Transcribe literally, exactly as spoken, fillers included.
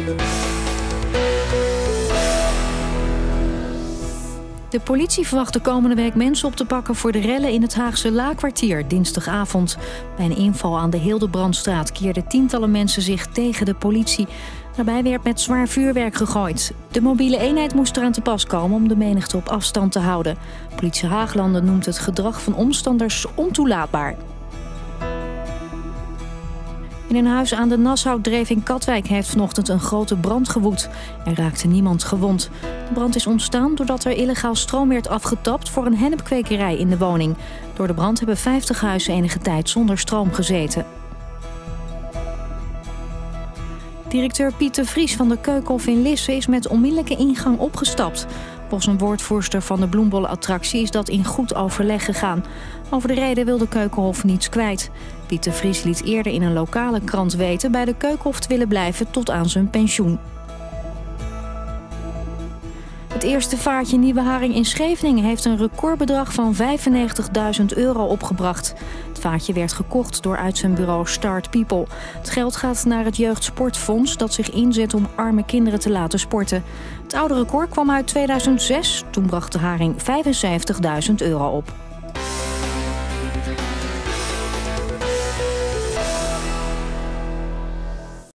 De politie verwacht de komende week mensen op te pakken voor de rellen in het Haagse Laakkwartier dinsdagavond. Bij een inval aan de Hildebrandstraat keerden tientallen mensen zich tegen de politie. Daarbij werd met zwaar vuurwerk gegooid. De mobiele eenheid moest eraan te pas komen om de menigte op afstand te houden. Politie Haaglanden noemt het gedrag van omstanders ontoelaatbaar. In een huis aan de Nassaudreef in Katwijk heeft vanochtend een grote brand gewoed. Er raakte niemand gewond. De brand is ontstaan doordat er illegaal stroom werd afgetapt voor een hennepkwekerij in de woning. Door de brand hebben vijftig huizen enige tijd zonder stroom gezeten. Directeur Piet de Vries van de Keukenhof in Lisse is met onmiddellijke ingang opgestapt. Volgens een woordvoerster van de bloembollenattractie is dat in goed overleg gegaan. Over de reden wil de Keukenhof niets kwijt. Piet de Vries liet eerder in een lokale krant weten bij de Keukenhof te willen blijven tot aan zijn pensioen. Het eerste vaartje nieuwe haring in Scheveningen heeft een recordbedrag van vijfennegentigduizend euro opgebracht. Het vaartje werd gekocht door uitzendbureau Start People. Het geld gaat naar het Jeugdsportfonds dat zich inzet om arme kinderen te laten sporten. Het oude record kwam uit tweeduizend zes. Toen bracht de haring vijfenzeventigduizend euro op.